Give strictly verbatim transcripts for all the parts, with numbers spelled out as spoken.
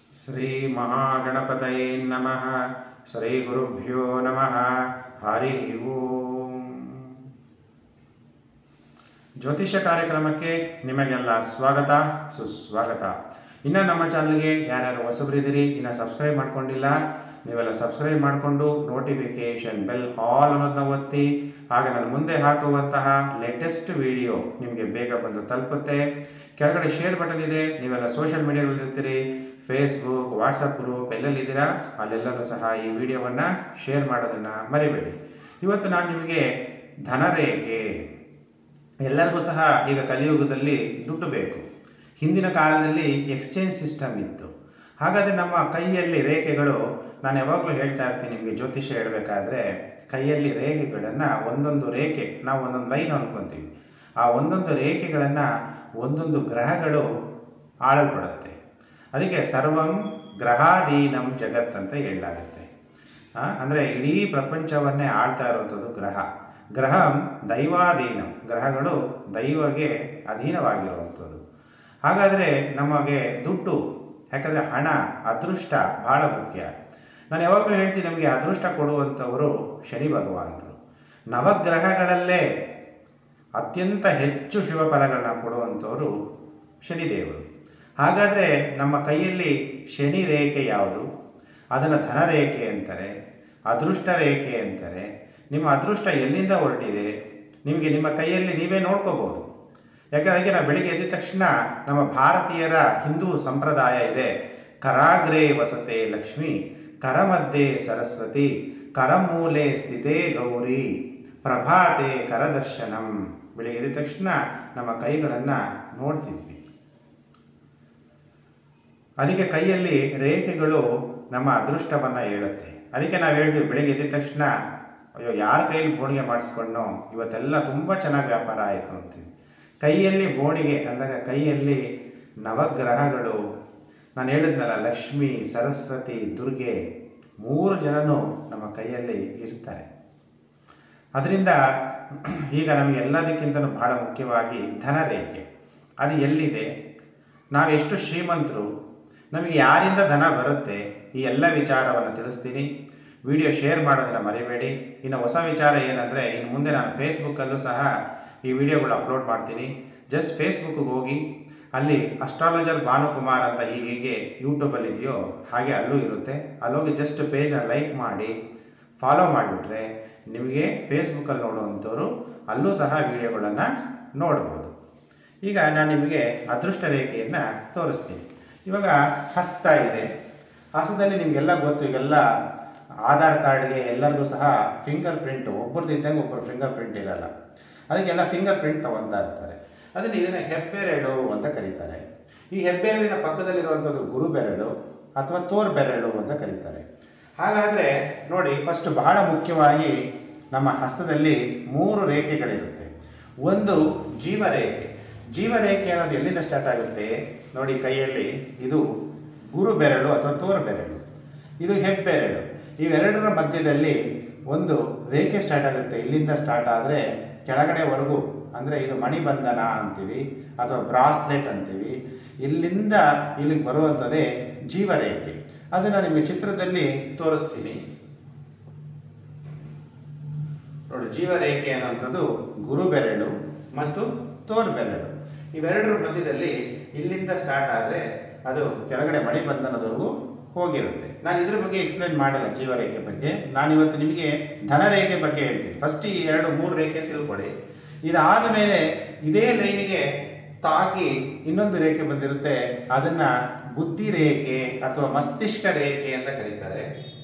ಶ್ರೀ ಮಹಾಗಣಪತಯೇ ನಮಃ. ಶ್ರೀ ಗುರುಭ್ಯೋ ನಮಃ. ಹರಿ ಓಂ. ಜ್ಯೋತಿಷ್ಯ ಕಾರ್ಯಕ್ರಮಕ್ಕೆ ನಿಮಗೆಲ್ಲ ಸ್ವಾಗತ ಸುಸ್ವಾಗತ. ಇನ್ನು ನಮ್ಮ ಚಾನಲ್ಗೆ ಯಾರ್ಯಾರು ಹೊಸಬರಿದ್ದೀರಿ, ಇನ್ನು ಸಬ್ಸ್ಕ್ರೈಬ್ ಮಾಡ್ಕೊಂಡಿಲ್ಲ, ನೀವೆಲ್ಲ ಸಬ್ಸ್ಕ್ರೈಬ್ ಮಾಡಿಕೊಂಡು ನೋಟಿಫಿಕೇಷನ್ ಬೆಲ್ ಆಲ್ ಅನ್ನೋದನ್ನ ಒತ್ತಿ. ಆಗ ನಾನು ಮುಂದೆ ಹಾಕುವಂತಹ ಲೇಟೆಸ್ಟ್ ವಿಡಿಯೋ ನಿಮಗೆ ಬೇಗ ಬಂದು ತಲುಪುತ್ತೆ. ಕೆಳಗಡೆ ಶೇರ್ ಬಟನ್ ಇದೆ, ನೀವೆಲ್ಲ ಸೋಷಿಯಲ್ ಮೀಡಿಯಾಗಳಲ್ಲಿರ್ತೀರಿ, ಫೇಸ್ಬುಕ್, ವಾಟ್ಸಪ್ ಗ್ರೂಪ್ ಎಲ್ಲೆಲ್ಲಿದ್ದೀರಾ ಅಲ್ಲೆಲ್ಲರೂ ಸಹ ಈ ವಿಡಿಯೋವನ್ನು ಶೇರ್ ಮಾಡೋದನ್ನು ಮರಿಬೇಡಿ. ಇವತ್ತು ನಾನು ನಿಮಗೆ ಧನರೇಖೆ, ಎಲ್ಲರಿಗೂ ಸಹ ಈಗ ಕಲಿಯುಗದಲ್ಲಿ ದುಡ್ಡು ಬೇಕು. ಹಿಂದಿನ ಕಾಲದಲ್ಲಿ ಎಕ್ಸ್ಚೇಂಜ್ ಸಿಸ್ಟಮ್ ಇತ್ತು. ಹಾಗಾದರೆ ನಮ್ಮ ಕೈಯಲ್ಲಿ ರೇಖೆಗಳು, ನಾನು ಯಾವಾಗಲೂ ಹೇಳ್ತಾ ಇರ್ತೀನಿ ನಿಮಗೆ ಜ್ಯೋತಿಷ್ಯ ಹೇಳಬೇಕಾದ್ರೆ, ಕೈಯಲ್ಲಿ ರೇಖೆಗಳನ್ನು ಒಂದೊಂದು ರೇಖೆ ನಾವು ಒಂದೊಂದು ಲೈನ್ ಅಂದ್ಕೊತೀವಿ. ಆ ಒಂದೊಂದು ರೇಖೆಗಳನ್ನು ಒಂದೊಂದು ಗ್ರಹಗಳು ಆಳಲ್ಪಡುತ್ತೆ. ಅದಕ್ಕೆ ಸರ್ವಂ ಗ್ರಹಾಧೀನಂ ಜಗತ್ ಅಂತ ಹೇಳಲಾಗುತ್ತೆ. ಅಂದರೆ ಇಡೀ ಪ್ರಪಂಚವನ್ನೇ ಆಳ್ತಾ ಇರುವಂಥದ್ದು ಗ್ರಹ. ಗ್ರಹಂ ದೈವಾಧೀನಂ, ಗ್ರಹಗಳು ದೈವಗೆ ಅಧೀನವಾಗಿರುವಂಥದ್ದು. ಹಾಗಾದರೆ ನಮಗೆ ದುಡ್ಡು, ಯಾಕಂದರೆ ಹಣ, ಅದೃಷ್ಟ ಬಹಳ ಮುಖ್ಯ. ನಾನು ಯಾವಾಗಲೂ ಹೇಳ್ತೀನಿ, ನಮಗೆ ಅದೃಷ್ಟ ಕೊಡುವಂಥವರು ಶನಿ ಭಗವಾನರು. ನವಗ್ರಹಗಳಲ್ಲೇ ಅತ್ಯಂತ ಹೆಚ್ಚು ಶುಭ ಫಲಗಳನ್ನ ಕೊಡುವಂಥವರು ಶನಿದೇವರು. ಹಾಗಾದರೆ ನಮ್ಮ ಕೈಯಲ್ಲಿ ಶನಿ ರೇಖೆ ಯಾವುದು? ಅದನ್ನು ಧನರೇಖೆ ಅಂತಾರೆ, ಅದೃಷ್ಟ ರೇಖೆ ಅಂತಾರೆ. ನಿಮ್ಮ ಅದೃಷ್ಟ ಎಲ್ಲಿಂದ ಹೊರಟಿದೆ ನಿಮಗೆ ನಿಮ್ಮ ಕೈಯಲ್ಲಿ ನೀವೇ ನೋಡ್ಕೋಬೋದು. ಯಾಕಂದರೆ ನಾವು ಬೆಳಿಗ್ಗೆ ಎದ್ದ ತಕ್ಷಣ ನಮ್ಮ ಭಾರತೀಯರ ಹಿಂದೂ ಸಂಪ್ರದಾಯ ಇದೆ, ಕರಾಗ್ರೇ ವಸತೆ ಲಕ್ಷ್ಮಿ, ಕರಮಧ್ಯೆ ಸರಸ್ವತಿ, ಕರಮೂಲೆ ಸ್ಥಿತೇ ಗೌರಿ, ಪ್ರಭಾತೆ ಕರದರ್ಶನಂ. ಬೆಳಿಗ್ಗೆ ಎದ್ದ ತಕ್ಷಣ ನಮ್ಮ ಕೈಗಳನ್ನು ನೋಡ್ತಿದ್ವಿ. ಅದಕ್ಕೆ ಕೈಯಲ್ಲಿ ರೇಖೆಗಳು ನಮ್ಮ ಅದೃಷ್ಟವನ್ನು ಹೇಳುತ್ತೆ. ಅದಕ್ಕೆ ನಾವು ಹೇಳ್ತೀವಿ, ಬೆಳಿಗ್ಗೆ ಎದ್ದ ತಕ್ಷಣ ಅಯ್ಯೋ ಯಾರ ಕೈಯಲ್ಲಿ ಬೋಣಿಗೆ ಮಾಡಿಸ್ಕೊಂಡು ಇವತ್ತೆಲ್ಲ ತುಂಬ ಚೆನ್ನಾಗಿ ವ್ಯಾಪಾರ ಆಯಿತು ಅಂತೀವಿ. ಕೈಯಲ್ಲಿ ಬೋಣಿಗೆ ಅಂದಾಗ ಕೈಯಲ್ಲಿ ನವಗ್ರಹಗಳು, ನಾನು ಹೇಳಿದ್ನಲ್ಲ, ಲಕ್ಷ್ಮಿ, ಸರಸ್ವತಿ, ದುರ್ಗೆ, ಮೂರು ಜನನು ನಮ್ಮ ಕೈಯಲ್ಲಿ ಇರ್ತಾರೆ. ಅದರಿಂದ ಈಗ ನಮಗೆ ಎಲ್ಲದಕ್ಕಿಂತಲೂ ಬಹಳ ಮುಖ್ಯವಾಗಿ ಧನರೇಖೆ ಅದು ಎಲ್ಲಿದೆ, ನಾವೆಷ್ಟು ಶ್ರೀಮಂತರು, ನಮಗೆ ಯಾರಿಂದ ಧನ ಬರುತ್ತೆ, ಈ ಎಲ್ಲ ವಿಚಾರವನ್ನು ತಿಳಿಸ್ತೀನಿ. ವಿಡಿಯೋ ಶೇರ್ ಮಾಡೋದನ್ನು ಮರಿಬೇಡಿ. ಇನ್ನು ಹೊಸ ವಿಚಾರ ಏನಂದರೆ, ಇನ್ನು ಮುಂದೆ ನಾನು ಫೇಸ್ಬುಕ್ಕಲ್ಲೂ ಸಹ ಈ ವಿಡಿಯೋಗಳು ಅಪ್ಲೋಡ್ ಮಾಡ್ತೀನಿ. ಜಸ್ಟ್ ಫೇಸ್ಬುಕ್ಗೆ ಹೋಗಿ, ಅಲ್ಲಿ ಅಸ್ಟ್ರಾಲಜರ್ ಭಾನುಕುಮಾರ್ ಅಂತ ಹೀಗೆ ಯೂಟ್ಯೂಬಲ್ಲಿ ಇದೆಯೋ ಹಾಗೆ ಅಲ್ಲೂ ಇರುತ್ತೆ. ಅಲ್ಲೋಗಿ ಜಸ್ಟ್ ಪೇಜ್ನ ಲೈಕ್ ಮಾಡಿ ಫಾಲೋ ಮಾಡಿಬಿಟ್ರೆ ನಿಮಗೆ ಫೇಸ್ಬುಕ್ಕಲ್ಲಿ ನೋಡುವಂಥವ್ರು ಅಲ್ಲೂ ಸಹ ವಿಡಿಯೋಗಳನ್ನು ನೋಡ್ಬೋದು. ಈಗ ನಾನು ನಿಮಗೆ ಅದೃಷ್ಟ ರೇಖೆಯನ್ನು ತೋರಿಸ್ತೀನಿ. ಇವಾಗ ಹಸ್ತ ಇದೆ. ಹಸ್ತದಲ್ಲಿ ನಿಮಗೆಲ್ಲ ಗೊತ್ತು, ಈಗೆಲ್ಲ ಆಧಾರ್ ಕಾರ್ಡ್ಗೆ ಎಲ್ಲರಿಗೂ ಸಹ ಫಿಂಗರ್ ಪ್ರಿಂಟು ಒಬ್ಬರದ್ದು ಇದ್ದಂಗೆ ಒಬ್ಬರು ಫಿಂಗರ್ ಪ್ರಿಂಟ್ ಇರಲ್ಲ. ಅದಕ್ಕೆಲ್ಲ ಫಿಂಗರ್ ಪ್ರಿಂಟ್ ತೊಗೊತಾ ಇರ್ತಾರೆ. ಅದನ್ನು ಇದನ್ನು ಹೆಬ್ಬೆರಳು ಅಂತ ಕರೀತಾರೆ. ಈ ಹೆಬ್ಬೆರಳಿನ ಪಕ್ಕದಲ್ಲಿರುವಂಥದ್ದು ಗುರು ಬೆರಳು ಅಥವಾ ತೋರ್ ಬೆರಳು ಅಂತ ಕರೀತಾರೆ. ಹಾಗಾದರೆ ನೋಡಿ, ಫಸ್ಟ್ ಬಹಳ ಮುಖ್ಯವಾಗಿ ನಮ್ಮ ಹಸ್ತದಲ್ಲಿ ಮೂರು ರೇಖೆಗಳಿರುತ್ತೆ. ಒಂದು ಜೀವರೇಖೆ. ಜೀವರೇಖೆ ಅನ್ನೋದು ಎಲ್ಲಿಂದ ಸ್ಟಾರ್ಟ್ ಆಗುತ್ತೆ ನೋಡಿ, ಕೈಯಲ್ಲಿ ಇದು ಗುರು ಬೆರಳು ಅಥವಾ ತೋರ್ ಬೆರಳು, ಇದು ಹೆಬ್ಬೆರಳು. ಇವೆರಡರ ಮಧ್ಯದಲ್ಲಿ ಒಂದು ರೇಖೆ ಸ್ಟಾರ್ಟ್ ಆಗುತ್ತೆ. ಇಲ್ಲಿಂದ ಸ್ಟಾರ್ಟ್ ಆದರೆ ಕೆಳಗಡೆವರೆಗೂ, ಅಂದರೆ ಇದು ಮಣಿಬಂಧನ ಅಂತೀವಿ ಅಥವಾ ಬ್ರಾಸ್ಲೆಟ್ ಅಂತೀವಿ. ಇಲ್ಲಿಂದ ಇಲ್ಲಿಗೆ ಬರುವಂಥದ್ದೇ ಜೀವರೇಖೆ. ಅದನ್ನು ನಿಮಗೆ ಚಿತ್ರದಲ್ಲಿ ತೋರಿಸ್ತೀನಿ ನೋಡಿ. ಜೀವರೇಖೆ ಅನ್ನುವಂಥದ್ದು ಗುರು ಬೆರಳು ಮತ್ತು ತೋರ್ ಬೆರಳು. ಇವೆರಡರ ಮಧ್ಯದಲ್ಲಿ ಇಲ್ಲಿಂದ ಸ್ಟಾರ್ಟ್ ಆದರೆ ಅದು ಕೆಳಗಡೆ ಮಣಿಬಂಧನದವರೆಗೂ ಹೋಗಿರುತ್ತೆ. ನಾನು ಇದ್ರ ಬಗ್ಗೆ ಎಕ್ಸ್ಪ್ಲೇನ್ ಮಾಡಲ್ಲ ಜೀವರೇಖೆ ಬಗ್ಗೆ. ನಾನಿವತ್ತು ನಿಮಗೆ ಧನರೇಖೆ ಬಗ್ಗೆ ಹೇಳ್ತೀನಿ. ಫಸ್ಟ್ ಈ ಎರಡು ಮೂರು ರೇಖೆ ತಿಳ್ಕೊಳ್ಳಿ. ಇದಾದ ಮೇಲೆ ಇದೇ ಲೈನಿಗೆ ತಾಗಿ ಇನ್ನೊಂದು ರೇಖೆ ಬಂದಿರುತ್ತೆ, ಅದನ್ನು ಬುದ್ಧಿ ರೇಖೆ ಅಥವಾ ಮಸ್ತಿಷ್ಕ ರೇಖೆ ಅಂತ ಕರೀತಾರೆ.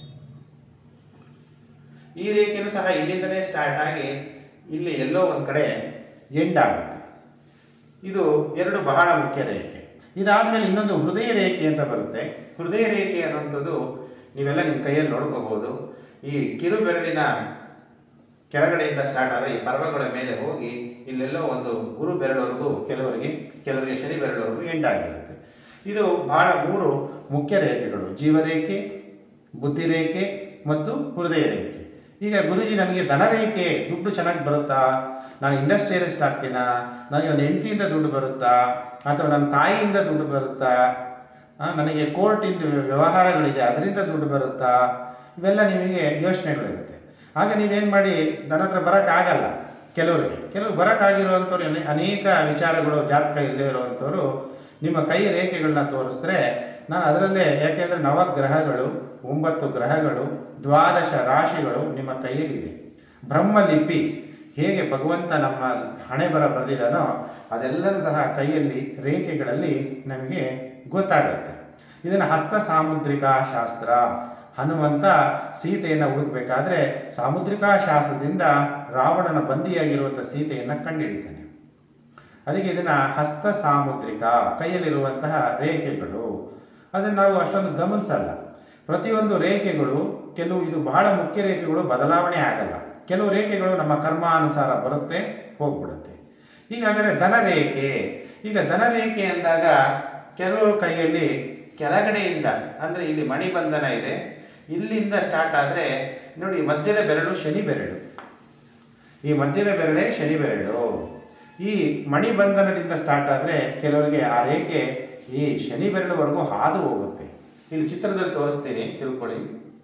ಈ ರೇಖೆನೂ ಸಹ ಇಲ್ಲಿಂದಲೇ ಸ್ಟಾರ್ಟ್ ಆಗಿ ಇಲ್ಲಿ ಎಲ್ಲೋ ಒಂದು ಕಡೆ ಎಂಡ್ ಆಗುತ್ತೆ. ಇದು ಎರಡು ಬಹಳ ಮುಖ್ಯ ರೇಖೆ. ಇದಾದಮೇಲೆ ಇನ್ನೊಂದು ಹೃದಯ ರೇಖೆ ಅಂತ ಬರುತ್ತೆ. ಹೃದಯ ರೇಖೆ ಅನ್ನುವಂಥದ್ದು ನೀವೆಲ್ಲ ನಿಮ್ಮ ಕೈಯಲ್ಲಿ ನೋಡ್ಕೋಬೋದು. ಈ ಕಿರು ಬೆರಳಿನ ಕೆಳಗಡೆಯಿಂದ ಸ್ಟಾರ್ಟ್ ಆದರೆ ಈ ಪರ್ವಗಳ ಮೇಲೆ ಹೋಗಿ ಇಲ್ಲೆಲ್ಲೋ ಒಂದು ಗುರು ಬೆರಳವರೆಗೂ, ಕೆಲವರಿಗೆ ಕೆಲವರಿಗೆ ಶನಿ ಬೆರಳವರೆಗೂ ಎಂಡ್ ಆಗಿರುತ್ತೆ. ಇದು ಬಹಳ ಮೂರು ಮುಖ್ಯ ರೇಖೆಗಳು, ಜೀವರೇಖೆ, ಬುದ್ಧಿರೇಖೆ ಮತ್ತು ಹೃದಯ ರೇಖೆ. ಈಗ ಗುರುಜಿ, ನನಗೆ ಧನರೇಖೆ ದುಡ್ಡು ಚೆನ್ನಾಗಿ ಬರುತ್ತಾ, ನಾನು ಇಂಡಸ್ಟ್ರಿಯಲಿಸ್ಟ್ ಆಗ್ತೀನಾ, ನನಗೆ ನನ್ನ ಹೆಂಡತಿಯಿಂದ ದುಡ್ಡು ಬರುತ್ತಾ ಅಥವಾ ನನ್ನ ತಾಯಿಯಿಂದ ದುಡ್ಡು ಬರುತ್ತಾ ಆ, ನನಗೆ ಕೋರ್ಟಿಂದ ವ್ಯವಹಾರಗಳಿದೆ ಅದರಿಂದ ದುಡ್ಡು ಬರುತ್ತಾ, ಇವೆಲ್ಲ ನಿಮಗೆ ಯೋಚನೆಗಳಿರುತ್ತೆ. ಆಗ ನೀವೇನು ಮಾಡಿ, ನನ್ನ ಹತ್ರ ಬರೋಕ್ಕಾಗಲ್ಲ ಕೆಲವರಿಗೆ, ಕೆಲವರು ಬರೋಕ್ಕಾಗಿರುವಂಥವ್ರು ಅನೇಕ ವಿಚಾರಗಳು ಜಾತಕ ಇಲ್ಲದೆ ಇರುವಂಥವ್ರು ನಿಮ್ಮ ಕೈ ರೇಖೆಗಳನ್ನ ತೋರಿಸಿದ್ರೆ ನಾನು ಅದರಲ್ಲೇ, ಯಾಕೆಂದರೆ ನವಗ್ರಹಗಳು, ಒಂಬತ್ತು ಗ್ರಹಗಳು, ದ್ವಾದಶ ರಾಶಿಗಳು ನಿಮ್ಮ ಕೈಯಲ್ಲಿದೆ. ಬ್ರಹ್ಮಲಿಪಿ ಹೇಗೆ ಭಗವಂತ ನಮ್ಮ ಹಣೆ ಬರ ಬರೆದಿದ್ದಾನೋ ಅದೆಲ್ಲವೂ ಸಹ ಕೈಯಲ್ಲಿ ರೇಖೆಗಳಲ್ಲಿ ನಮಗೆ ಗೊತ್ತಾಗುತ್ತೆ. ಇದನ್ನು ಹಸ್ತ ಸಾಮುದ್ರಿಕಾ ಶಾಸ್ತ್ರ, ಹನುಮಂತ ಸೀತೆಯನ್ನು ಹುಡುಕಬೇಕಾದ್ರೆ ಸಾಮುದ್ರಿಕಾ ಶಾಸ್ತ್ರದಿಂದ ರಾವಣನ ಬಂದಿಯಾಗಿರುವಂಥ ಸೀತೆಯನ್ನು ಕಂಡುಹಿಡಿತಾನೆ. ಅದಕ್ಕೆ ಇದನ್ನು ಹಸ್ತ ಸಾಮುದ್ರಿಕ, ಕೈಯಲ್ಲಿರುವಂತಹ ರೇಖೆಗಳು, ಅದನ್ನು ನಾವು ಅಷ್ಟೊಂದು ಗಮನಿಸಲ್ಲ. ಪ್ರತಿಯೊಂದು ರೇಖೆಗಳು, ಕೆಲವು ಇದು ಬಹಳ ಮುಖ್ಯ ರೇಖೆಗಳು ಬದಲಾವಣೆ ಆಗಲ್ಲ. ಕೆಲವು ರೇಖೆಗಳು ನಮ್ಮ ಕರ್ಮಾನುಸಾರ ಬರುತ್ತೆ, ಹೋಗ್ಬಿಡುತ್ತೆ. ಹೀಗಾದರೆ ಧನರೇಖೆ, ಈಗ ಧನರೇಖೆ ಅಂದಾಗ ಕೆಲವರು ಕೈಯಲ್ಲಿ ಕೆಳಗಡೆಯಿಂದ, ಅಂದರೆ ಇಲ್ಲಿ ಮಣಿಬಂಧನ ಇದೆ, ಇಲ್ಲಿಂದ ಸ್ಟಾರ್ಟ್ ಆದರೆ ನೋಡಿ, ಮಧ್ಯದ ಬೆರಳು ಶನಿ ಬೆರಳು, ಈ ಮಧ್ಯದ ಬೆರಳೇ ಶನಿ ಬೆರಳು. ಈ ಮಣಿಬಂಧನದಿಂದ ಸ್ಟಾರ್ಟ್ ಆದರೆ ಕೆಲವರಿಗೆ ಆ ರೇಖೆ ಈ ಶನಿ ಬೆರಳುವರೆಗೂ ಹಾದು ಹೋಗುತ್ತೆ. ಇಲ್ಲಿ ಚಿತ್ರದಲ್ಲಿ ತೋರಿಸ್ತೀನಿ, ತಿಳ್ಕೊಳ್ಳಿ.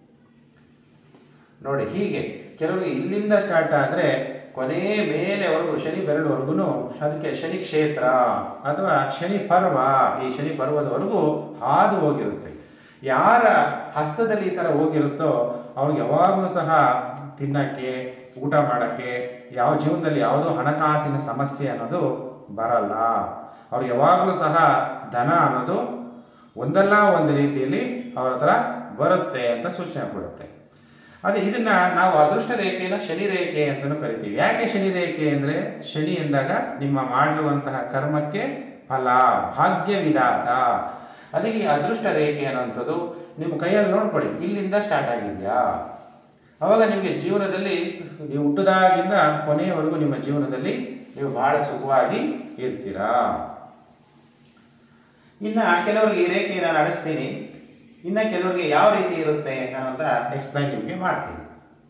ನೋಡಿ, ಹೀಗೆ ಕೆಲವರಿಗೆ ಇಲ್ಲಿಂದ ಸ್ಟಾರ್ಟ್ ಆದರೆ ಕೊನೆ ಮೇಲೆವರೆಗೂ ಶನಿ ಬೆರಳುವರೆಗೂ, ಅದಕ್ಕೆ ಶನಿ ಕ್ಷೇತ್ರ ಅಥವಾ ಶನಿ ಪರ್ವ, ಈ ಶನಿ ಪರ್ವದವರೆಗೂ ಹಾದು ಹೋಗಿರುತ್ತೆ. ಯಾರ ಹಸ್ತದಲ್ಲಿ ಈ ಥರ ಹೋಗಿರುತ್ತೋ ಅವ್ರಿಗೆ ಯಾವಾಗಲೂ ಸಹ ತಿನ್ನೋಕ್ಕೆ, ಊಟ ಮಾಡೋಕ್ಕೆ, ಯಾವ ಜೀವನದಲ್ಲಿ ಯಾವುದೋ ಹಣಕಾಸಿನ ಸಮಸ್ಯೆ ಅನ್ನೋದು ಬರಲ್ಲ. ಅವ್ರಿಗೆ ಯಾವಾಗಲೂ ಸಹ ಧನ ಅನ್ನೋದು ಒಂದಲ್ಲ ಒಂದು ರೀತಿಯಲ್ಲಿ ಅವ್ರ ಹತ್ರ ಬರುತ್ತೆ ಅಂತ ಸೂಚನೆ ಕೊಡುತ್ತೆ. ಅದೇ ಇದನ್ನು ನಾವು ಅದೃಷ್ಟ ರೇಖೆಯನ್ನು ಶನಿ ರೇಖೆ ಅಂತಲೂ ಕರಿತೀವಿ. ಯಾಕೆ ಶನಿ ರೇಖೆ ಅಂದರೆ, ಶನಿ ಎಂದಾಗ ನಿಮ್ಮ ಮಾಡಿರುವಂತಹ ಕರ್ಮಕ್ಕೆ ಫಲ, ಭಾಗ್ಯ ವಿಧಾತ. ಅದಕ್ಕೆ ಈ ಅದೃಷ್ಟ ರೇಖೆ ಅನ್ನುವಂಥದ್ದು ನಿಮ್ಮ ಕೈಯಲ್ಲಿ ನೋಡ್ಕೊಳ್ಳಿ, ಇಲ್ಲಿಂದ ಸ್ಟಾರ್ಟ್ ಆಗಿದೆಯಾ, ಆವಾಗ ನಿಮಗೆ ಜೀವನದಲ್ಲಿ ನೀವು ಹುಟ್ಟಿದಾಗಿಂದ ಕೊನೆಯವರೆಗೂ ನಿಮ್ಮ ಜೀವನದಲ್ಲಿ ನೀವು ಬಹಳ ಸುಖವಾಗಿ ಇರ್ತೀರಾ. ಇನ್ನು ಕೆಲವರಿಗೆ ಈ ರೇಖೆಯನ್ನು ನಡೆಸ್ತೀನಿ, ಇನ್ನು ಕೆಲವರಿಗೆ ಯಾವ ರೀತಿ ಇರುತ್ತೆ ಅನ್ನೋಂಥ ಎಕ್ಸ್ಪ್ಲೈನ್ ನಿಮಗೆ ಮಾಡ್ತೀನಿ.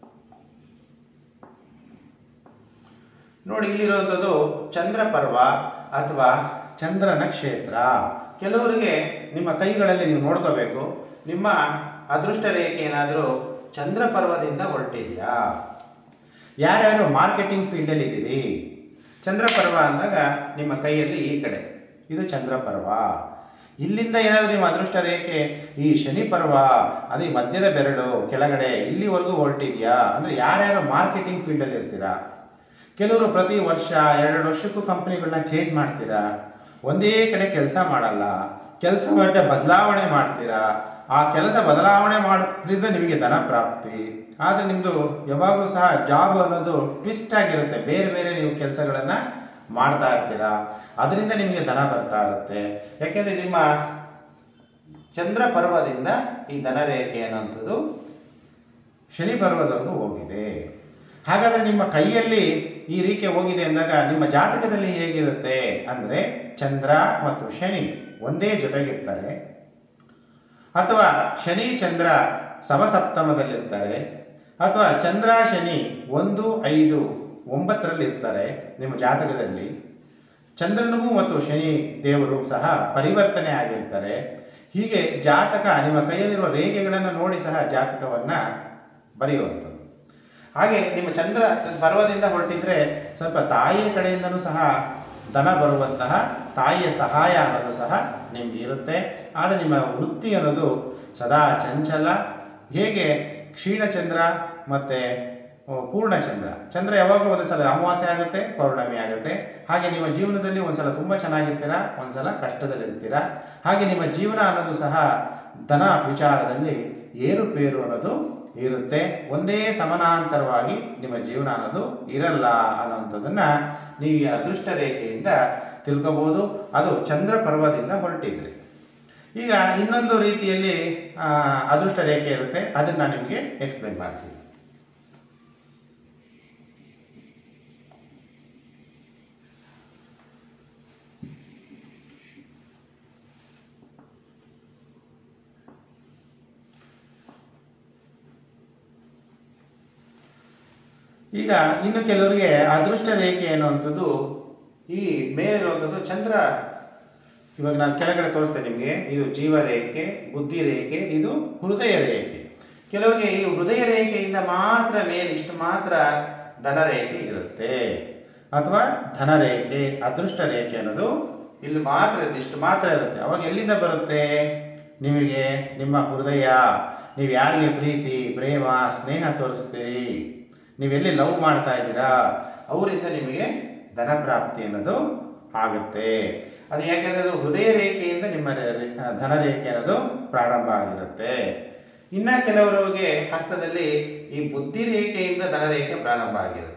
ನೋಡಿ, ಇಲ್ಲಿರುವಂಥದ್ದು ಚಂದ್ರ ಪರ್ವ ಅಥವಾ ಚಂದ್ರ ನಕ್ಷತ್ರ. ಕೆಲವರಿಗೆ ನಿಮ್ಮ ಕೈಗಳಲ್ಲಿ ನೀವು ನೋಡ್ಕೋಬೇಕು, ನಿಮ್ಮ ಅದೃಷ್ಟ ರೇಖೆ ಏನಾದರೂ ಚಂದ್ರ ಪರ್ವದಿಂದ ಹೊರಟಿದೆಯಾ. ಯಾರ್ಯಾರು ಮಾರ್ಕೆಟಿಂಗ್ ಫೀಲ್ಡಲ್ಲಿ ಇದ್ದೀರಿ, ಚಂದ್ರ ಪರ್ವ ಅಂದಾಗ ನಿಮ್ಮ ಕೈಯಲ್ಲಿ ಈ ಕಡೆ ಇದು ಚಂದ್ರ ಪರ್ವ. ಇಲ್ಲಿಂದ ಏನಾದರೂ ನಿಮ್ಮ ಅದೃಷ್ಟ ರೇಖೆ ಈ ಶನಿ ಪರ್ವ, ಅದು ಈ ಮಧ್ಯದ ಬೆರಳು ಕೆಳಗಡೆ ಇಲ್ಲಿವರೆಗೂ ಹೊರಟಿದೆಯಾ ಅಂದರೆ ಯಾರ್ಯಾರು ಮಾರ್ಕೆಟಿಂಗ್ ಫೀಲ್ಡಲ್ಲಿ ಇರ್ತೀರಾ. ಕೆಲವರು ಪ್ರತಿ ವರ್ಷ ಎರಡು ವರ್ಷಕ್ಕೂ ಕಂಪ್ನಿಗಳನ್ನ ಚೇಂಜ್ ಮಾಡ್ತೀರಾ, ಒಂದೇ ಕಡೆ ಕೆಲಸ ಮಾಡಲ್ಲ, ಕೆಲಸ ಮಾಡಿದ್ರೆ ಬದಲಾವಣೆ ಮಾಡ್ತೀರಾ. ಆ ಕೆಲಸ ಬದಲಾವಣೆ ಮಾಡೋದ್ರಿಂದ ನಿಮಗೆ ಧನ ಪ್ರಾಪ್ತಿ. ಆದರೆ ನಿಮ್ಮದು ಯಾವಾಗಲೂ ಸಹ ಜಾಬ್ ಅನ್ನೋದು ಟ್ವಿಸ್ಟ್ ಆಗಿರುತ್ತೆ, ಬೇರೆ ಬೇರೆ ನೀವು ಕೆಲಸಗಳನ್ನು ಮಾಡ್ತಾ ಇರ್ತೀರಾ, ಅದರಿಂದ ನಿಮಗೆ ಧನ ಬರ್ತಾ ಇರುತ್ತೆ. ಯಾಕೆಂದರೆ ನಿಮ್ಮ ಚಂದ್ರ ಪರ್ವದಿಂದ ಈ ಧನ ರೇಖೆ ಅನ್ನೋಂಥದ್ದು ಶನಿ ಪರ್ವದವರೆಗೂ ಹೋಗಿದೆ. ಹಾಗಾದರೆ ನಿಮ್ಮ ಕೈಯಲ್ಲಿ ಈ ರೇಖೆ ಹೋಗಿದೆ ಅಂದಾಗ ನಿಮ್ಮ ಜಾತಕದಲ್ಲಿ ಹೇಗಿರುತ್ತೆ ಅಂದರೆ, ಚಂದ್ರ ಮತ್ತು ಶನಿ ಒಂದೇ ಜೊತೆಗಿರ್ತಾರೆ, ಅಥವಾ ಶನಿ ಚಂದ್ರ ಸಮಸಪ್ತಮದಲ್ಲಿರ್ತಾರೆ, ಅಥವಾ ಚಂದ್ರ ಶನಿ ಒಂದು ಐದು ಒಂಬತ್ತರಲ್ಲಿ ಇರ್ತಾರೆ ನಿಮ್ಮ ಜಾತಕದಲ್ಲಿ. ಚಂದ್ರನಿಗೂ ಮತ್ತು ಶನಿ ದೇವರು ಸಹ ಪರಿವರ್ತನೆ ಆಗಿರ್ತಾರೆ. ಹೀಗೆ ಜಾತಕ ನಿಮ್ಮ ಕೈಯಲ್ಲಿರುವ ರೇಖೆಗಳನ್ನು ನೋಡಿ ಸಹ ಜಾತಕವನ್ನು ಬರೆಯುವಂಥದ್ದು. ಹಾಗೆ ನಿಮ್ಮ ಚಂದ್ರ ಪರ್ವದಿಂದ ಹೊರಟಿದ್ರೆ ಸ್ವಲ್ಪ ತಾಯಿಯ ಕಡೆಯಿಂದನೂ ಸಹ ಧನ ಬರುವಂತಹ ತಾಯಿಯ ಸಹಾಯ ಅನ್ನೋದು ಸಹ ನಿಮಗೆ ಇರುತ್ತೆ. ಆದರೆ ನಿಮ್ಮ ವೃತ್ತಿ ಅನ್ನೋದು ಸದಾ ಚಂಚಲ. ಹೇಗೆ ಕ್ಷೀಣಚಂದ್ರ ಮತ್ತು ಪೂರ್ಣಚಂದ್ರ, ಚಂದ್ರ ಯಾವಾಗಲೂ ಒಂದು ಸಲ ಅಮಾವಾಸ್ಯೆ ಆಗುತ್ತೆ, ಪೌರ್ಣಮಿ ಆಗುತ್ತೆ. ಹಾಗೆ ನಿಮ್ಮ ಜೀವನದಲ್ಲಿ ಒಂದು ಸಲ ತುಂಬ ಚೆನ್ನಾಗಿರ್ತೀರಾ, ಒಂದು ಸಲ ಕಷ್ಟದಲ್ಲಿರ್ತೀರಾ. ಹಾಗೆ ನಿಮ್ಮ ಜೀವನ ಅನ್ನೋದು ಸಹ ಧನ ವಿಚಾರದಲ್ಲಿ ಏರುಪೇರು ಅನ್ನೋದು ಇರುತ್ತೆ. ಒಂದೇ ಸಮಾನಾಂತರವಾಗಿ ನಿಮ್ಮ ಜೀವನ ಅನ್ನೋದು ಇರಲ್ಲ ಅನ್ನೋಂಥದ್ದನ್ನು ನೀವು ಈ ಅದೃಷ್ಟ ರೇಖೆಯಿಂದ ತಿಳ್ಕೋಬೋದು. ಅದು ಚಂದ್ರ ಪರ್ವದಿಂದ ಹೊರಟಿದ್ರಿ. ಈಗ ಇನ್ನೊಂದು ರೀತಿಯಲ್ಲಿ ಅದೃಷ್ಟ ರೇಖೆ ಇರುತ್ತೆ, ಅದನ್ನು ನಾನು ನಿಮಗೆ ಎಕ್ಸ್ಪ್ಲೇನ್ ಮಾಡ್ತೀನಿ. ಈಗ ಇನ್ನು ಕೆಲವರಿಗೆ ಅದೃಷ್ಟ ರೇಖೆ ಅನ್ನುವಂಥದ್ದು ಈ ಮೇಲಿರುವಂಥದ್ದು ಚಂದ್ರ ಇವಾಗ ನಾನು ಕೆಳಗಡೆ ತೋರಿಸ್ತೇನೆ ನಿಮಗೆ. ಇದು ಜೀವರೇಖೆ, ಬುದ್ಧಿ ರೇಖೆ, ಇದು ಹೃದಯ ರೇಖೆ. ಕೆಲವರಿಗೆ ಈ ಹೃದಯ ರೇಖೆಯಿಂದ ಮಾತ್ರ ಮೇಲೆ ಇಷ್ಟು ಮಾತ್ರ ಧನರೇಖೆ ಇರುತ್ತೆ, ಅಥವಾ ಧನರೇಖೆ ಅದೃಷ್ಟ ರೇಖೆ ಅನ್ನೋದು ಇಲ್ಲಿ ಮಾತ್ರ ಇಷ್ಟು ಮಾತ್ರ ಇರುತ್ತೆ. ಅವಾಗ ಎಲ್ಲಿಂದ ಬರುತ್ತೆ? ನಿಮಗೆ ನಿಮ್ಮ ಹೃದಯ, ನೀವು ಯಾರಿಗೆ ಪ್ರೀತಿ ಪ್ರೇಮ ಸ್ನೇಹ ತೋರಿಸ್ತೀರಿ, ನೀವೆಲ್ಲಿ ಲವ್ ಮಾಡ್ತಾ ಇದ್ದೀರಾ, ಅವರಿಂದ ನಿಮಗೆ ಧನ ಪ್ರಾಪ್ತಿ ಅನ್ನೋದು ಆಗುತ್ತೆ. ಅದು ಯಾಕೆಂದರೆ ಅದು ಹೃದಯ ರೇಖೆಯಿಂದ ನಿಮ್ಮ ಧನ ರೇಖೆ ಅನ್ನೋದು ಪ್ರಾರಂಭ ಆಗಿರುತ್ತೆ. ಇನ್ನು ಕೆಲವರಿಗೆ ಹಸ್ತದಲ್ಲಿ ಈ ಬುದ್ಧಿ ರೇಖೆಯಿಂದ ಧನ ರೇಖೆ ಪ್ರಾರಂಭ ಆಗಿರುತ್ತೆ.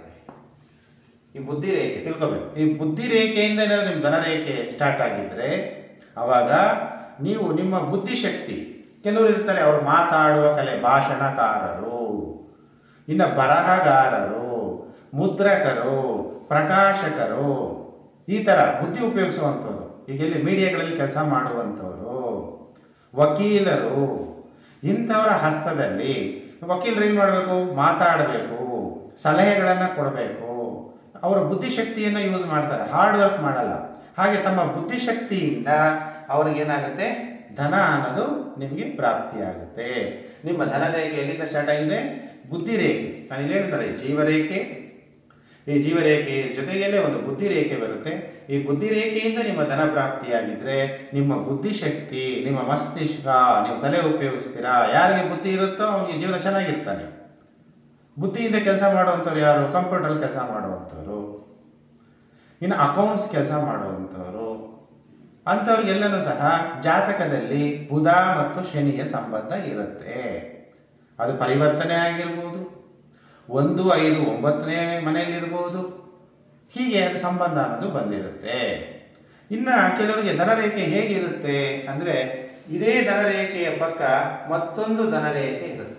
ಈ ಬುದ್ಧಿ ರೇಖೆ ತಿಳ್ಕೊಬೇಕು. ಈ ಬುದ್ಧಿ ರೇಖೆಯಿಂದ ಏನಾದರೂ ನಿಮ್ಮ ಧನ ರೇಖೆ ಸ್ಟಾರ್ಟ್ ಆಗಿದ್ದರೆ ಆವಾಗ ನೀವು ನಿಮ್ಮ ಬುದ್ಧಿಶಕ್ತಿ, ಕೆಲವರು ಇರ್ತಾರೆ ಅವರು ಮಾತಾಡುವ ಕಲೆ, ಭಾಷಣಕಾರರು, ಇನ್ನು ಬರಹಗಾರರು, ಮುದ್ರಕರು, ಪ್ರಕಾಶಕರು, ಈ ಥರ ಬುದ್ಧಿ ಉಪಯೋಗಿಸುವಂಥದ್ದು, ಈಗ ಇಲ್ಲಿ ಮೀಡಿಯಾಗಳಲ್ಲಿ ಕೆಲಸ ಮಾಡುವಂಥವರು, ವಕೀಲರು, ಇಂಥವರ ಹಸ್ತದಲ್ಲಿ ವಕೀಲರು ಏನು ಮಾಡಬೇಕು? ಮಾತಾಡಬೇಕು, ಸಲಹೆಗಳನ್ನು ಕೊಡಬೇಕು. ಅವರ ಬುದ್ಧಿಶಕ್ತಿಯನ್ನು ಯೂಸ್ ಮಾಡ್ತಾರೆ, ಹಾರ್ಡ್ ವರ್ಕ್ ಮಾಡಲ್ಲ. ಹಾಗೆ ತಮ್ಮ ಬುದ್ಧಿಶಕ್ತಿಯಿಂದ ಅವ್ರಿಗೇನಾಗುತ್ತೆ? ಧನ ಅನ್ನೋದು ನಿಮಗೆ ಪ್ರಾಪ್ತಿಯಾಗುತ್ತೆ. ನಿಮ್ಮ ಧನ ರೇಖೆ ಎಲ್ಲಿಂದ ಸ್ಟಾರ್ಟ್ ಆಗಿದೆ? ಬುದ್ಧಿ ರೇಖೆ. ನಾನು ಇಲ್ಲಿ ಹೇಳ್ತಾರೆ ಜೀವರೇಖೆ, ಈ ಜೀವರೇಖೆ ಜೊತೆಗಲ್ಲೇ ಒಂದು ಬುದ್ಧಿ ರೇಖೆ ಬರುತ್ತೆ. ಈ ಬುದ್ಧಿ ರೇಖೆಯಿಂದ ನಿಮ್ಮ ಧನ ಪ್ರಾಪ್ತಿಯಾಗಿದ್ದರೆ ನಿಮ್ಮ ಬುದ್ಧಿಶಕ್ತಿ, ನಿಮ್ಮ ಮಸ್ತಿಷ್ಕ, ನೀವು ತಲೆ ಉಪಯೋಗಿಸ್ತೀರಾ. ಯಾರಿಗೆ ಬುದ್ಧಿ ಇರುತ್ತೋ ಅವನಿಗೆ ಜೀವನ ಚೆನ್ನಾಗಿರ್ತಾನೆ. ಬುದ್ಧಿಯಿಂದ ಕೆಲಸ ಮಾಡುವಂಥವ್ರು ಯಾರು? ಕಂಪ್ಯೂಟರ್ ಕೆಲಸ ಮಾಡುವಂಥವ್ರು, ಇನ್ನು ಅಕೌಂಟ್ಸ್ ಕೆಲಸ ಮಾಡುವಂಥವ್ರು, ಅಂಥವ್ರಿಗೆಲ್ಲನೂ ಸಹ ಜಾತಕದಲ್ಲಿ ಬುಧ ಮತ್ತು ಶನಿಯ ಸಂಬಂಧ ಇರುತ್ತೆ. ಅದು ಪರಿವರ್ತನೆ ಆಗಿರ್ಬೋದು, ಒಂದು ಐದು ಒಂಬತ್ತನೇ ಮನೆಯಲ್ಲಿರ್ಬೋದು, ಹೀಗೆ ಅದು ಸಂಬಂಧ ಅನ್ನೋದು ಬಂದಿರುತ್ತೆ. ಇನ್ನು ಕೆಲವರಿಗೆ ಧನರೇಖೆ ಹೇಗಿರುತ್ತೆ ಅಂದರೆ, ಇದೇ ಧನರೇಖೆಯ ಪಕ್ಕ ಮತ್ತೊಂದು ಧನರೇಖೆ ಇರುತ್ತೆ,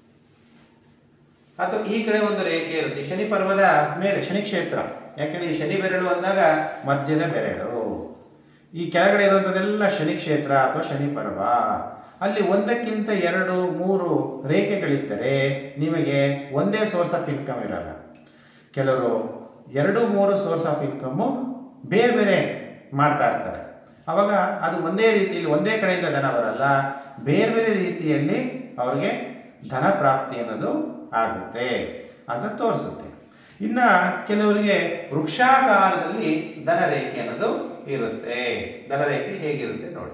ಅಥವಾ ಈ ಕಡೆ ಒಂದು ರೇಖೆ ಇರುತ್ತೆ. ಶನಿ ಪರ್ವದ ಮೇಲೆ ಶನಿ ಕ್ಷೇತ್ರ, ಯಾಕೆಂದರೆ ಈ ಶನಿ ಬೆರಳು ಅಂದಾಗ ಮಧ್ಯದ ಬೆರಳು, ಈ ಕೆಳಗಡೆ ಇರುವಂಥದ್ದೆಲ್ಲ ಶನಿ ಕ್ಷೇತ್ರ ಅಥವಾ ಶನಿ ಪರ್ವ. ಅಲ್ಲಿ ಒಂದಕ್ಕಿಂತ ಎರಡು ಮೂರು ರೇಖೆಗಳಿದ್ದರೆ ನಿಮಗೆ ಒಂದೇ ಸೋರ್ಸ್ ಆಫ್ ಇನ್ಕಮ್ ಇರಲ್ಲ. ಕೆಲವರು ಎರಡು ಮೂರು ಸೋರ್ಸ್ ಆಫ್ ಇನ್ಕಮ್ಮು ಬೇರೆ ಬೇರೆ ಮಾಡ್ತಾ ಇರ್ತಾರೆ. ಆವಾಗ ಅದು ಒಂದೇ ರೀತಿಯಲ್ಲಿ ಒಂದೇ ಕಡೆಯಿಂದ ಧನ ಬರಲ್ಲ, ಬೇರೆ ಬೇರೆ ರೀತಿಯಲ್ಲಿ ಅವ್ರಿಗೆ ಧನ ಪ್ರಾಪ್ತಿ ಅನ್ನೋದು ಆಗುತ್ತೆ ಅಂತ ತೋರಿಸುತ್ತೆ. ಇನ್ನು ಕೆಲವರಿಗೆ ವೃಕ್ಷಾಕಾರದಲ್ಲಿ ಧನರೇಖೆ ಅನ್ನೋದು ಇರುತ್ತೆ. ಧನರೇಖೆ ಹೇಗಿರುತ್ತೆ ನೋಡಿ.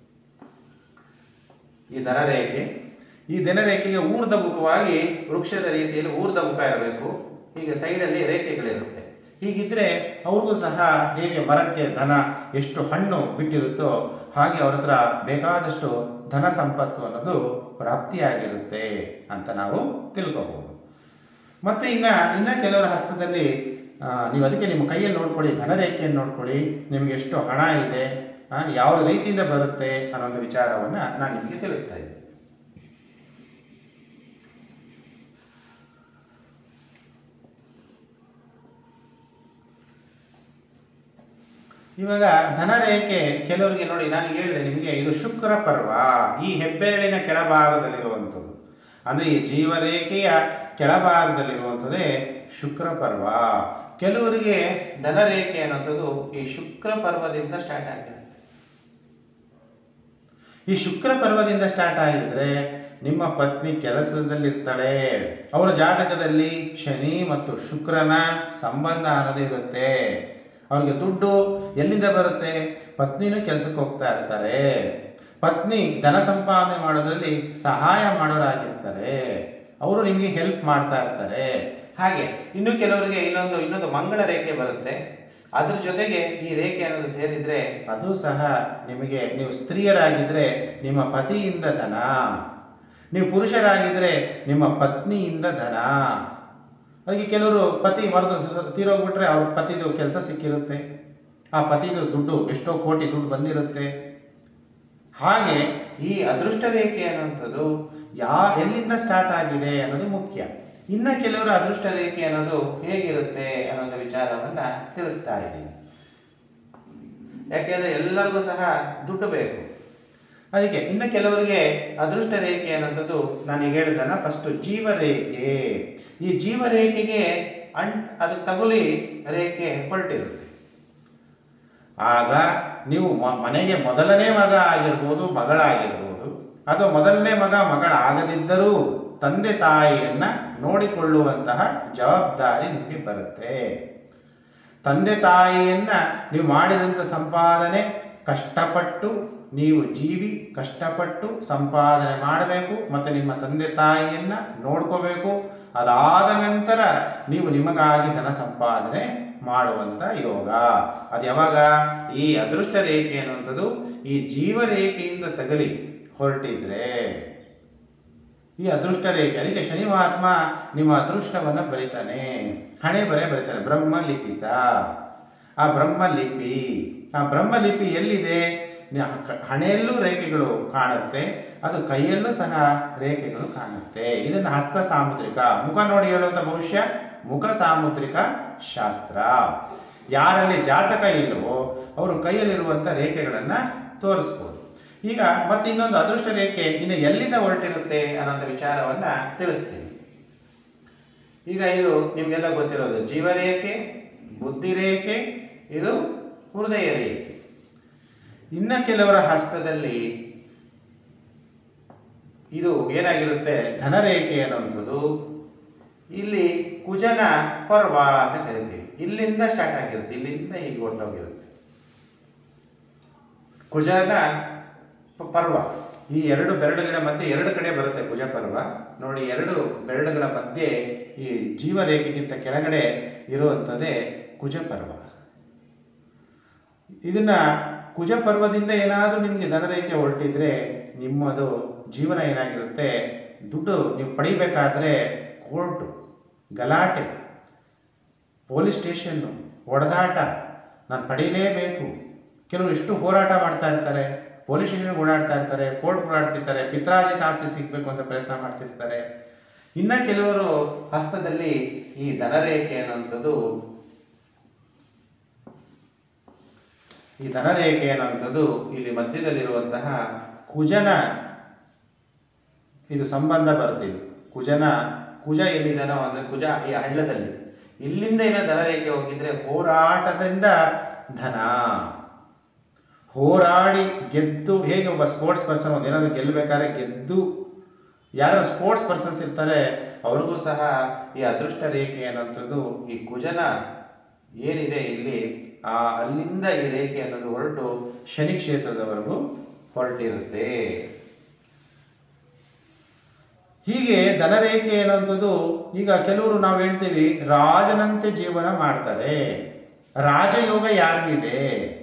ಈ ಧನರೇಖೆ, ಈ ಧನರೇಖೆಗೆ ಊರ್ಧ್ವಮುಖವಾಗಿ ವೃಕ್ಷದ ರೀತಿಯಲ್ಲಿ ಊರ್ಧ್ವಮುಖ ಇರಬೇಕು. ಹೀಗೆ ಸೈಡಲ್ಲಿ ರೇಖೆಗಳಿರುತ್ತೆ. ಹೀಗಿದ್ರೆ ಅವ್ರಿಗೂ ಸಹ ಹೇಗೆ ಮರಕ್ಕೆ ಧನ ಎಷ್ಟು ಹಣ್ಣು ಬಿಟ್ಟಿರುತ್ತೋ ಹಾಗೆ ಅವ್ರ ಹತ್ರ ಬೇಕಾದಷ್ಟು ಧನ ಸಂಪತ್ತು ಅನ್ನೋದು ಪ್ರಾಪ್ತಿಯಾಗಿರುತ್ತೆ ಅಂತ ನಾವು ತಿಳ್ಕೊಬಹುದು. ಮತ್ತು ಇನ್ನು ಇನ್ನು ಕೆಲವರ ಹಸ್ತದಲ್ಲಿ ನೀವು ಅದಕ್ಕೆ ನಿಮ್ಮ ಕೈಯಲ್ಲಿ ನೋಡ್ಕೊಳ್ಳಿ, ಧನರೇಖೆಯನ್ನು ನೋಡ್ಕೊಳ್ಳಿ, ನಿಮಗೆ ಎಷ್ಟು ಹಣ ಇದೆ, ಯಾವ ರೀತಿಯಿಂದ ಬರುತ್ತೆ ಅನ್ನೋ ವಿಚಾರವನ್ನು ನಾನು ನಿಮಗೆ ತಿಳಿಸ್ತಾ ಇದ್ದೀನಿ. ಇವಾಗ ಧನರೇಖೆ ಕೆಲವರಿಗೆ ನೋಡಿ, ನಾನು ಹೇಳಿದೆ ನಿಮಗೆ ಇದು ಶುಕ್ರ ಪರ್ವ. ಈ ಹೆಬ್ಬೆರಳಿನ ಕೆಳಭಾಗದಲ್ಲಿರುವಂಥದ್ದು ಅಂದರೆ ಈ ಜೀವರೇಖೆಯ ಕೆಳಭಾಗದಲ್ಲಿರುವಂಥದ್ದೇ ಶುಕ್ರ ಪರ್ವ. ಕೆಲವರಿಗೆ ಧನರೇಖೆ ಅನ್ನೋಂಥದ್ದು ಈ ಶುಕ್ರ ಪರ್ವದಿಂದ ಸ್ಟಾರ್ಟ್ ಆಗಿರುತ್ತೆ. ಈ ಶುಕ್ರ ಪರ್ವದಿಂದ ಸ್ಟಾರ್ಟ್ ಆಗಿದ್ರೆ ನಿಮ್ಮ ಪತ್ನಿ ಕೆಲಸದಲ್ಲಿರ್ತಾಳೆ, ಅವರ ಜಾತಕದಲ್ಲಿ ಶನಿ ಮತ್ತು ಶುಕ್ರನ ಸಂಬಂಧ ಅನ್ನೋದು ಇರುತ್ತೆ. ಅವ್ರಿಗೆ ದುಡ್ಡು ಎಲ್ಲಿಂದ ಬರುತ್ತೆ? ಪತ್ನಿನೂ ಕೆಲಸಕ್ಕೆ ಹೋಗ್ತಾ ಇರ್ತಾರೆ, ಪತ್ನಿ ಧನ ಸಂಪಾದನೆ ಮಾಡೋದ್ರಲ್ಲಿ ಸಹಾಯ ಮಾಡೋರಾಗಿರ್ತಾರೆ, ಅವರು ನಿಮಗೆ ಹೆಲ್ಪ್ ಮಾಡ್ತಾ ಇರ್ತಾರೆ. ಹಾಗೆ ಇನ್ನು ಕೆಲವರಿಗೆ ಇನ್ನೊಂದು ಇನ್ನೊಂದು ಮಂಗಳ ರೇಖೆ ಬರುತ್ತೆ. ಅದ್ರ ಜೊತೆಗೆ ಈ ರೇಖೆ ಅನ್ನೋದು ಸೇರಿದರೆ ಅದು ಸಹ ನಿಮಗೆ, ನೀವು ಸ್ತ್ರೀಯರಾಗಿದ್ದರೆ ನಿಮ್ಮ ಪತಿಯಿಂದ ಧನ, ನೀವು ಪುರುಷರಾಗಿದ್ದರೆ ನಿಮ್ಮ ಪತ್ನಿಯಿಂದ ಧನ. ಅದಕ್ಕೆ ಕೆಲವರು ಪತಿ ಮರೆದು ತೀರೋಗ್ಬಿಟ್ರೆ ಅವ್ರ ಪತಿದು ಕೆಲಸ ಸಿಕ್ಕಿರುತ್ತೆ, ಆ ಪತಿದು ದುಡ್ಡು ಎಷ್ಟೋ ಕೋಟಿ ದುಡ್ಡು ಬಂದಿರುತ್ತೆ. ಹಾಗೆ ಈ ಅದೃಷ್ಟ ರೇಖೆ ಅನ್ನೋಂಥದ್ದು ಯಾ ಎಲ್ಲಿಂದ ಸ್ಟಾರ್ಟ್ ಆಗಿದೆ ಅನ್ನೋದು ಮುಖ್ಯ. ಇನ್ನು ಕೆಲವರು ಅದೃಷ್ಟ ರೇಖೆ ಅನ್ನೋದು ಹೇಗಿರುತ್ತೆ ಅನ್ನೋದು ವಿಚಾರವನ್ನು ತಿಳಿಸ್ತಾ ಇದ್ದೀನಿ. ಯಾಕೆಂದರೆ ಎಲ್ಲರಿಗೂ ಸಹ ದುಡ್ಡು ಬೇಕು. ಅದಕ್ಕೆ ಇನ್ನು ಕೆಲವರಿಗೆ ಅದೃಷ್ಟ ರೇಖೆ ಅನ್ನೋಂಥದ್ದು ನಾನೀಗ ಹೇಳಿದಲ್ಲ, ಫಸ್ಟು ಜೀವರೇಖೆ. ಈ ಜೀವರೇಖೆಗೆ ಅಂಟ್ ಅದಕ್ಕೆ ತಗುಲಿ ರೇಖೆ ಹೊರಟಿರುತ್ತೆ. ಆಗ ನೀವು ಮನೆಗೆ ಮೊದಲನೇ ಮಗ ಆಗಿರ್ಬೋದು, ಮಗಳಾಗಿರ್ಬೋದು, ಅಥವಾ ಮೊದಲನೇ ಮಗ ಮಗಳಾಗದಿದ್ದರೂ ತಂದೆ ತಾಯಿಯನ್ನು ನೋಡಿಕೊಳ್ಳುವಂತಹ ಜವಾಬ್ದಾರಿ ನಿಮಗೆ ಬರುತ್ತೆ. ತಂದೆ ತಾಯಿಯನ್ನು ನೀವು ಮಾಡಿದಂಥ ಸಂಪಾದನೆ ಕಷ್ಟಪಟ್ಟು, ನೀವು ಜೀವಿ ಕಷ್ಟಪಟ್ಟು ಸಂಪಾದನೆ ಮಾಡಬೇಕು ಮತ್ತು ನಿಮ್ಮ ತಂದೆ ತಾಯಿಯನ್ನು ನೋಡ್ಕೋಬೇಕು. ಅದಾದ ನಂತರ ನೀವು ನಿಮಗಾಗಿ ಧನ ಸಂಪಾದನೆ ಮಾಡುವಂಥ ಯೋಗ. ಅದು ಯಾವಾಗ? ಈ ಅದೃಷ್ಟ ರೇಖೆ ಅನ್ನುವಂಥದ್ದು ಈ ಜೀವರೇಖೆಯಿಂದ ತಗಲಿ ಹೊರಟಿದ್ರೆ ಈ ಅದೃಷ್ಟ ರೇಖೆ, ಅದಕ್ಕೆ ಶನಿ ಮಹಾತ್ಮ ನಿಮ್ಮ ಅದೃಷ್ಟವನ್ನು ಬರಿತಾನೆ, ಹಣೆ ಬರೆ ಬರಿತಾನೆ. ಬ್ರಹ್ಮಲಿಖಿತ, ಆ ಬ್ರಹ್ಮಲಿಪಿ, ಆ ಬ್ರಹ್ಮಲಿಪಿ ಎಲ್ಲಿದೆ? ಹಣೆಯಲ್ಲೂ ರೇಖೆಗಳು ಕಾಣುತ್ತೆ, ಅದು ಕೈಯಲ್ಲೂ ಸಹ ರೇಖೆಗಳು ಕಾಣುತ್ತೆ. ಇದನ್ನು ಹಸ್ತ ಸಾಮುದ್ರಿಕ, ಮುಖ ನೋಡಿ ಹೇಳುವಂಥ ಬಹುಶಃ ಮುಖ ಸಾಮುದ್ರಿಕ ಶಾಸ್ತ್ರ. ಯಾರಲ್ಲಿ ಜಾತಕ ಇಲ್ಲವೋ ಅವರು ಕೈಯಲ್ಲಿರುವಂಥ ರೇಖೆಗಳನ್ನು ತೋರಿಸ್ಬೋದು. ಈಗ ಮತ್ತೆ ಇನ್ನೊಂದು ಅದೃಷ್ಟ ರೇಖೆ ಇನ್ನು ಎಲ್ಲಿಂದ ಹೊರಟಿರುತ್ತೆ ಅನ್ನೋಂಥ ವಿಚಾರವನ್ನು ತಿಳಿಸ್ತೀನಿ. ಈಗ ಇದು ನಿಮಗೆಲ್ಲ ಗೊತ್ತಿರೋದು ಜೀವರೇಖೆ, ಬುದ್ಧಿರೇಖೆ, ಇದು ಹೃದಯ ರೇಖೆ. ಇನ್ನು ಕೆಲವರ ಹಸ್ತದಲ್ಲಿ ಇದು ಏನಾಗಿರುತ್ತೆ? ಧನರೇಖೆ ಅನ್ನುವಂಥದ್ದು ಇಲ್ಲಿ ಕುಜನ ಪರ್ವ ಅಂತ ಕರಿತೀವಿ. ಇಲ್ಲಿಂದ ಸ್ಟಾರ್ಟ್ ಆಗಿರುತ್ತೆ, ಇಲ್ಲಿಂದ ಹೀಗೆ ಹೊರಟೋಗಿರುತ್ತೆ ಕುಜನ ಪರ್ವ. ಈ ಎರಡು ಬೆರಳುಗಳ ಮಧ್ಯೆ ಎರಡು ಕಡೆ ಬರುತ್ತೆ ಕುಜ ಪರ್ವ ನೋಡಿ. ಎರಡು ಬೆರಳುಗಳ ಮಧ್ಯೆ ಈ ಜೀವರೇಖೆಗಿಂತ ಕೆಳಗಡೆ ಇರುವಂಥದ್ದೇ ಕುಜ ಪರ್ವ. ಇದನ್ನ ಕುಜ ಪರ್ವದಿಂದ ಏನಾದರೂ ನಿಮಗೆ ಧನರೇಖೆ ಹೊರಟಿದ್ರೆ ನಿಮ್ಮದು ಜೀವನ ಏನಾಗಿರುತ್ತೆ? ದುಡ್ಡು ನೀವು ಪಡಿಬೇಕಾದ್ರೆ ಕೋರ್ಟು, ಗಲಾಟೆ, ಪೊಲೀಸ್ ಸ್ಟೇಷನ್ನು, ಹೊಡೆದಾಟ, ನಾನು ಪಡೀಲೇಬೇಕು. ಕೆಲವರು ಎಷ್ಟು ಹೋರಾಟ ಮಾಡ್ತಾ ಇರ್ತಾರೆ, ಪೊಲೀಸ್ ಸ್ಟೇಷನ್ಗೆ ಓಡಾಡ್ತಾ ಇರ್ತಾರೆ, ಕೋರ್ಟ್ ಓಡಾಡ್ತಿರ್ತಾರೆ, ಪಿತ್ರಾರ್ಜಿತ ಆಸ್ತಿ ಸಿಗಬೇಕು ಅಂತ ಪ್ರಯತ್ನ ಮಾಡ್ತಿರ್ತಾರೆ. ಇನ್ನು ಕೆಲವರು ಹಸ್ತದಲ್ಲಿ ಈ ಧನರೇಖೆ ಅನ್ನುವಂಥದ್ದು ಈ ಧನರೇಖೆ ಅನ್ನುವಂಥದ್ದು ಇಲ್ಲಿ ಮಧ್ಯದಲ್ಲಿರುವಂತಹ ಕುಜನ ಇದು ಸಂಬಂಧ ಬರುತ್ತೆ. ಇದು ಕುಜನ ಕುಜ ಎಲ್ಲಿದ್ದಾನೋ ಅಂದರೆ ಕುಜ ಈ ಹಳ್ಳದಲ್ಲಿ ಇಲ್ಲಿಂದ ಏನೋ ಧನರೇಖೆ ಹೋಗಿದ್ರೆ ಹೋರಾಟದಿಂದ ಧನ, ಹೋರಾಡಿ ಗೆದ್ದು, ಹೇಗೆ ಒಬ್ಬ ಸ್ಪೋರ್ಟ್ಸ್ ಪರ್ಸನ್ ಒಂದು ಏನಾದರೂ ಗೆಲ್ಲಬೇಕಾದ್ರೆ ಗೆದ್ದು, ಯಾರು ಸ್ಪೋರ್ಟ್ಸ್ ಪರ್ಸನ್ಸ್ ಇರ್ತಾರೆ ಅವ್ರಿಗೂ ಸಹ ಈ ಅದೃಷ್ಟ ರೇಖೆ ಅನ್ನೋಂಥದ್ದು ಈ ಕುಜನ ಏನಿದೆ ಇಲ್ಲಿ ಆ ಅಲ್ಲಿಂದ ಈ ರೇಖೆ ಅನ್ನೋದು ಹೊರಟು ಶನಿ ಕ್ಷೇತ್ರದವರೆಗೂ ಹೊರಟಿರುತ್ತೆ. ಹೀಗೆ ಧನರೇಖೆ ಅನ್ನೋಂಥದ್ದು ಈಗ ಕೆಲವರು ನಾವು ಹೇಳ್ತೀವಿ ರಾಜನಂತೆ ಜೀವನ ಮಾಡ್ತಾರೆ. ರಾಜಯೋಗ ಯಾರಿಗಿದೆ?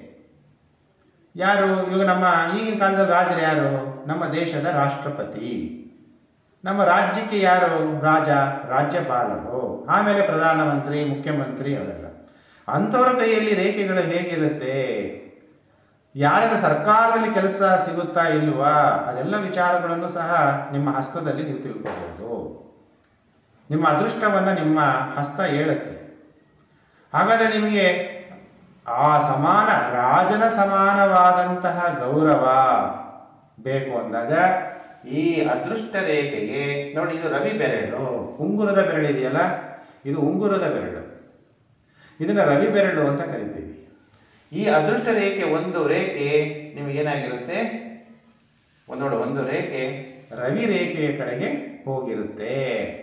ಯಾರು? ಇವಾಗ ನಮ್ಮ ಈಗಿನ ಕಾಲದಲ್ಲಿ ರಾಜರು ಯಾರು? ನಮ್ಮ ದೇಶದ ರಾಷ್ಟ್ರಪತಿ. ನಮ್ಮ ರಾಜ್ಯಕ್ಕೆ ಯಾರು ರಾಜ? ರಾಜ್ಯಪಾಲರು, ಆಮೇಲೆ ಪ್ರಧಾನಮಂತ್ರಿ, ಮುಖ್ಯಮಂತ್ರಿ ಅವರೆಲ್ಲ. ಅಂಥವ್ರ ಕೈಯಲ್ಲಿ ರೇಖೆಗಳು ಹೇಗಿರುತ್ತೆ? ಯಾರ್ಯಾರು ಸರ್ಕಾರದಲ್ಲಿ ಕೆಲಸ ಸಿಗುತ್ತಾ ಇಲ್ವಾ? ಅದೆಲ್ಲ ವಿಚಾರಗಳನ್ನು ಸಹ ನಿಮ್ಮ ಹಸ್ತದಲ್ಲಿ ನೀವು ತಿಳ್ಕೊಬೋದು. ನಿಮ್ಮ ಅದೃಷ್ಟವನ್ನು ನಿಮ್ಮ ಹಸ್ತ ಹೇಳುತ್ತೆ. ಹಾಗಾದರೆ ನಿಮಗೆ ಆ ಸಮಾನ ರಾಜನ ಸಮಾನವಾದಂತಹ ಗೌರವ ಬೇಕು ಅಂದಾಗ ಈ ಅದೃಷ್ಟ ರೇಖೆಗೆ ನೋಡಿ, ಇದು ರವಿ ಬೆರಳು, ಉಂಗುರದ ಬೆರಳು ಇದೆಯಲ್ಲ, ಇದು ಉಂಗುರದ ಬೆರಳು, ಇದನ್ನು ರವಿ ಬೆರಳು ಅಂತ ಕರಿತೀವಿ. ಈ ಅದೃಷ್ಟ ರೇಖೆ ಒಂದು ರೇಖೆ ನಿಮಗೇನಾಗಿರುತ್ತೆ? ಒಂದೋಡ ಒಂದು ರೇಖೆ ರವಿ ರೇಖೆಯ ಕಡೆಗೆ ಹೋಗಿರುತ್ತೆ.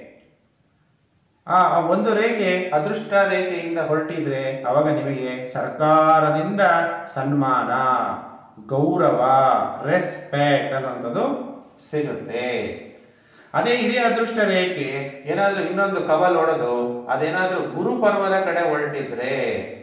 ಆ ಒಂದು ರೇಖೆ ಅದೃಷ್ಟ ರೇಖೆಯಿಂದ ಹೊರಟಿದ್ರೆ ಅವಾಗ ನಿಮಗೆ ಸರ್ಕಾರದಿಂದ ಸನ್ಮಾನ, ಗೌರವ, ರೆಸ್ಪೆಕ್ಟ್ ಅನ್ನುವಂಥದ್ದು ಸಿಗುತ್ತೆ. ಅದೇ ಇದೇ ಅದೃಷ್ಟ ರೇಖೆ ಏನಾದರೂ ಇನ್ನೊಂದು ಕವಲ್ ಹೊಡೆದು ಅದೇನಾದರೂ ಗುರು ಪರ್ವದ ಕಡೆ ಹೊರಟಿದ್ರೆ,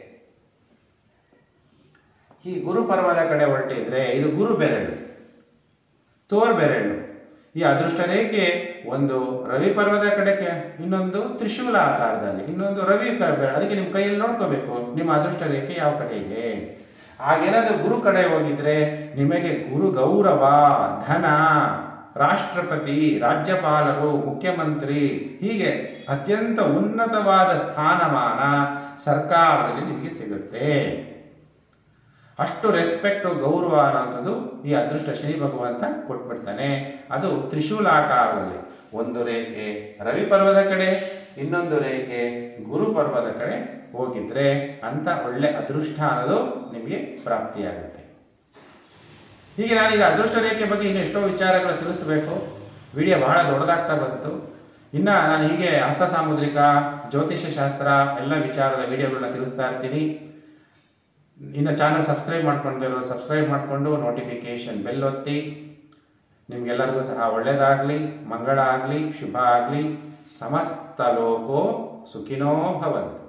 ಈ ಗುರು ಪರ್ವದ ಕಡೆ ಹೊರಟಿದ್ರೆ ಇದು ಗುರು ಬೆರಳು, ತೋರ್ ಬೆರಳು. ಈ ಅದೃಷ್ಟ ರೇಖೆ ಒಂದು ರವಿ ಪರ್ವದ ಕಡೆಗೆ, ಇನ್ನೊಂದು ತ್ರಿಶೂಲ ಆಕಾರದಲ್ಲಿ, ಇನ್ನೊಂದು ರವಿ ಬೆರಳು. ಅದಕ್ಕೆ ನಿಮ್ಮ ಕೈಯಲ್ಲಿ ನೋಡ್ಕೋಬೇಕು ನಿಮ್ಮ ಅದೃಷ್ಟ ರೇಖೆ ಯಾವ ಕಡೆ ಇದೆ. ಹಾಗೇನಾದರೂ ಗುರು ಕಡೆ ಹೋಗಿದ್ರೆ ನಿಮಗೆ ಗುರು ಗೌರವ, ಧನ, ರಾಷ್ಟ್ರಪತಿ, ರಾಜ್ಯಪಾಲರು, ಮುಖ್ಯಮಂತ್ರಿ, ಹೀಗೆ ಅತ್ಯಂತ ಉನ್ನತವಾದ ಸ್ಥಾನಮಾನ ಸರ್ಕಾರದಲ್ಲಿ ನಿಮಗೆ ಸಿಗುತ್ತೆ. ಅಷ್ಟು ರೆಸ್ಪೆಕ್ಟು ಗೌರವ ಅನ್ನೋಂಥದ್ದು ಈ ಅದೃಷ್ಟ ಶನಿ ಭಗವಂತ ಕೊಟ್ಬಿಡ್ತಾನೆ. ಅದು ತ್ರಿಶೂಲಾಕಾರದಲ್ಲಿ, ಒಂದು ರೇಖೆ ರವಿ ಪರ್ವದ ಕಡೆ, ಇನ್ನೊಂದು ರೇಖೆ ಗುರು ಪರ್ವದ ಕಡೆ ಹೋಗಿದ್ರೆ ಅಂಥ ಒಳ್ಳೆ ಅದೃಷ್ಟ ಅನ್ನೋದು ನಿಮಗೆ ಪ್ರಾಪ್ತಿಯಾಗುತ್ತೆ. ಹೀಗೆ ನಾನೀಗ ಅದೃಷ್ಟ ರೇಖೆ ಬಗ್ಗೆ ಇನ್ನೂ ಎಷ್ಟೋ ವಿಚಾರಗಳು ತಿಳಿಸಬೇಕು. ವಿಡಿಯೋ ಬಹಳ ದೊಡ್ಡದಾಗ್ತಾ ಬಂತು. ಇನ್ನು ನಾನು ಹೀಗೆ ಹಸ್ತ ಸಾಮುದ್ರಿಕ, ಜ್ಯೋತಿಷ್ಯ ಶಾಸ್ತ್ರ ಎಲ್ಲ ವಿಚಾರದ ವಿಡಿಯೋಗಳನ್ನ ತಿಳಿಸ್ತಾ ಇರ್ತೀನಿ. ಇನ್ನು ಚಾನಲ್ ಸಬ್ಸ್ಕ್ರೈಬ್ ಮಾಡ್ಕೊಂಡಿರೋ ಸಬ್ಸ್ಕ್ರೈಬ್ ಮಾಡಿಕೊಂಡು ನೋಟಿಫಿಕೇಷನ್ ಬೆಲ್ ಒತ್ತಿ. ನಿಮಗೆಲ್ಲರಿಗೂ ಸಹ ಒಳ್ಳೆಯದಾಗಲಿ, ಮಂಗಳ ಆಗಲಿ, ಶುಭ ಆಗಲಿ. ಸಮಸ್ತ ಲೋಕೋ ಸುಖಿನೋ ಭವಂತು.